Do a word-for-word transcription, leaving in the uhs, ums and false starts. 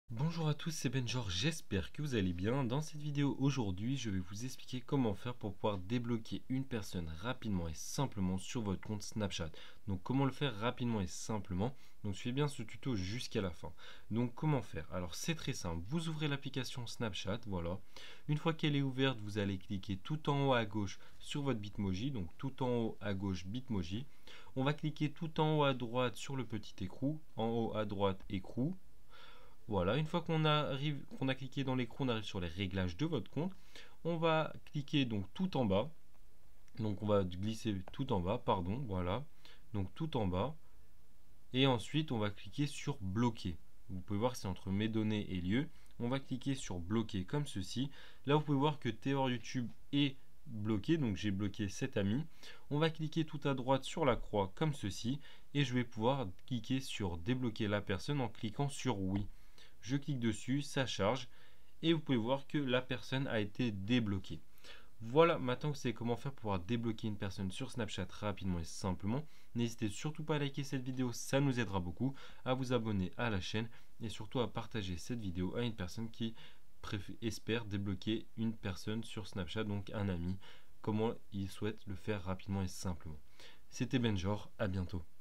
Bonjour à tous, c'est Benjor, j'espère que vous allez bien. Dans cette vidéo aujourd'hui, je vais vous expliquer comment faire pour pouvoir débloquer une personne rapidement et simplement sur votre compte Snapchat. Donc comment le faire rapidement et simplement. Donc suivez bien ce tuto jusqu'à la fin. Donc comment faire? Alors c'est très simple, vous ouvrez l'application Snapchat, voilà. Une fois qu'elle est ouverte, vous allez cliquer tout en haut à gauche sur votre Bitmoji, donc tout en haut à gauche Bitmoji. On va cliquer tout en haut à droite sur le petit écrou, en haut à droite écrou. Voilà, une fois qu'on arrive, qu'on a cliqué dans l'écran, on arrive sur les réglages de votre compte. On va cliquer donc tout en bas. Donc on va glisser tout en bas, pardon, voilà. Donc tout en bas. Et ensuite, on va cliquer sur bloquer. Vous pouvez voir que c'est entre mes données et lieux. On va cliquer sur bloquer comme ceci. Là, vous pouvez voir que Théor YouTube est bloqué, donc j'ai bloqué cet ami. On va cliquer tout à droite sur la croix comme ceci. Et je vais pouvoir cliquer sur débloquer la personne en cliquant sur oui. Je clique dessus, ça charge et vous pouvez voir que la personne a été débloquée. Voilà, maintenant que vous savez comment faire pour pouvoir débloquer une personne sur Snapchat rapidement et simplement. N'hésitez surtout pas à liker cette vidéo, ça nous aidera beaucoup, à vous abonner à la chaîne et surtout à partager cette vidéo à une personne qui espère débloquer une personne sur Snapchat, donc un ami, comment il souhaite le faire rapidement et simplement. C'était Benjor, à bientôt.